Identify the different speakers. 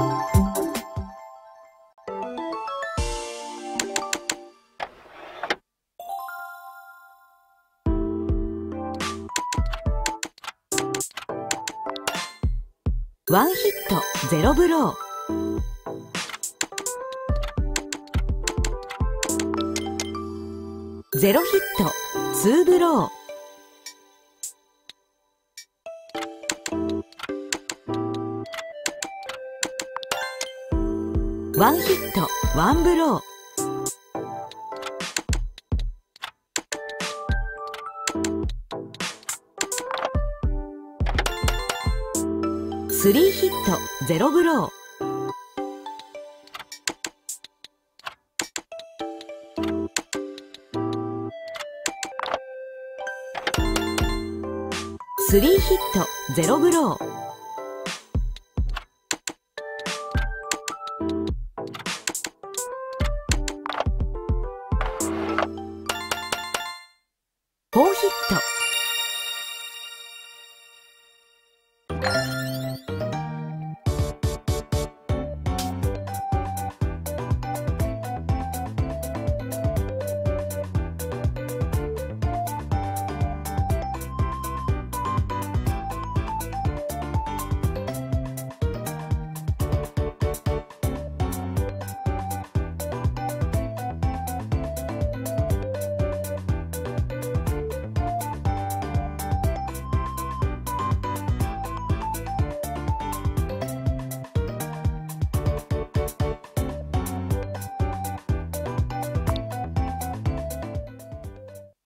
Speaker 1: ワンヒットゼロブロー。ゼロヒットツーブロー。ワンヒットワンブロー。スリーヒットゼロブロー。スリーヒットゼロブロー。